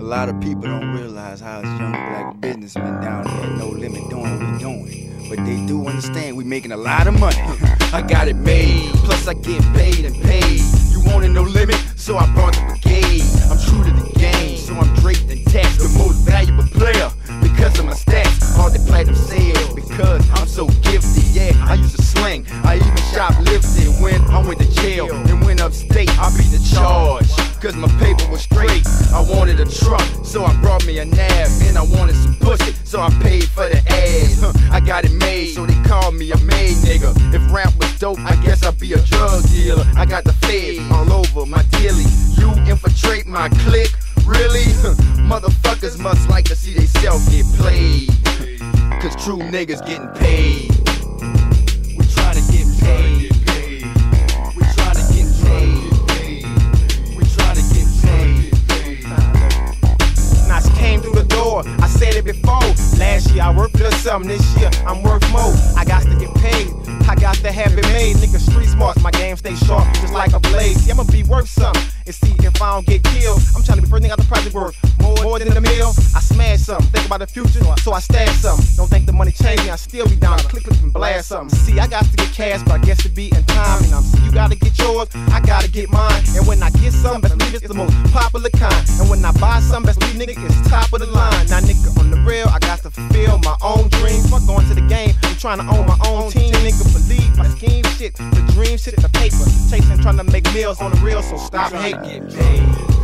lot of people don't realize how us young black businessmen down here at No Limit doing what we doing. But they do understand we making a lot of money. I got it made, plus I get paid and paid. You wanted No Limit, so I brought the brigade. I'm true to the game, so I'm draped in tax. The most valuable player, because of my stats. All the platinum sales, because I'm so gifted. Yeah, I use a sling, I even shoplifted when I went to jail and went upstate. I beat the charge, cause my paper was straight. I wanted a truck, so I brought me a nab. And I wanted some pussy, so I paid for the ass. I got it made, so they call me a made nigga. If rap was dope, I guess I'd be a drug dealer. I got the feds all over my dilly. You infiltrate my clique, really? Motherfuckers must like to see they self get played, cause true niggas getting paid. We tryna get paid. We tryna get paid. We tryna get paid. Knots came through the door, I said it before. Last year I worked for something, this year I'm worth more. I got to get paid, I got to have it made. Nigga street smart, my game stay sharp, just like a blade. See, I'ma be worth something, and see if I don't get killed. I'm trying to be first thing out the project worth more than a meal. I smash something, think about the future, so I stash something. Don't think the money changing, I still be down. Click, click, and blast something. See, I got to get cash, but I guess it be in time. And you gotta get yours, I gotta get mine. And when I get something, best believe it's the most popular kind. And when I buy something, best believe nigga it's top of the line. Now nigga on the real, I got to fulfill my own dreams. Fuck going to the game, I'm trying to own my own team. Nigga believe my scheme shit, the dream shit, the paper chasing, trying to make meals on the real. So stop hating.